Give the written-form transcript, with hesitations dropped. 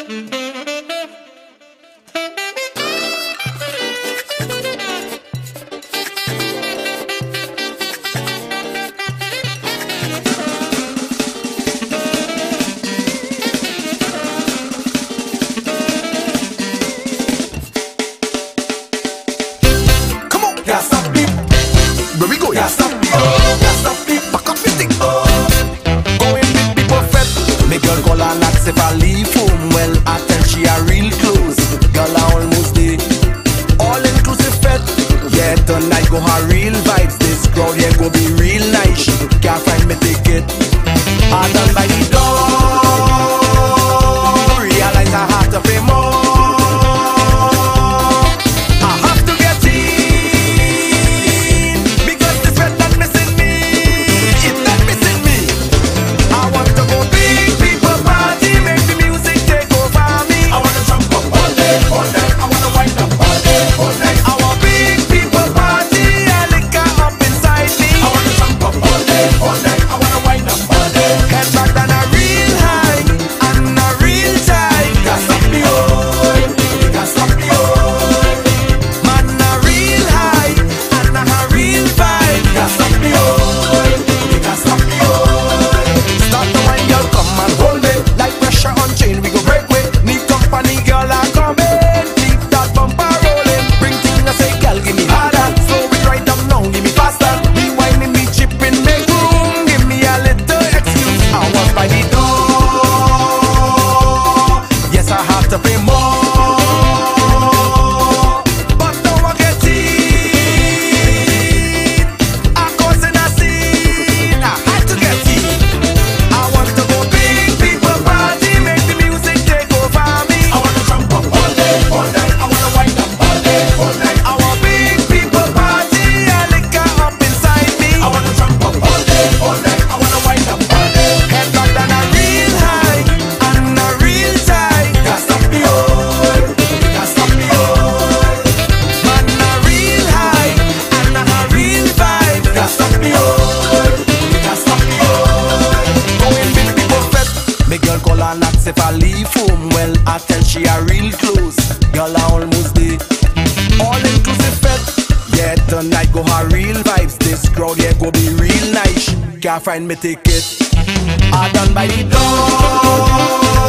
Can't stop me. Where we go? Can't stop me. Can't stop me. Back up your thing. Going with be perfect. Me girl call her not if I leave home. Well, I tell she a real close. Girl I almost there. All inclusive fed. Yeah, tonight go her real vibes. This crowd here go be real nice. Can't find me ticket. I done by the door. Realize I have to pay more. If I leave home, well, I tell she a real close. Girl, I almost there. All inclusive fed. Yeah, tonight go her real vibes. This crowd here go be real nice. Can't find me ticket. I done by the door.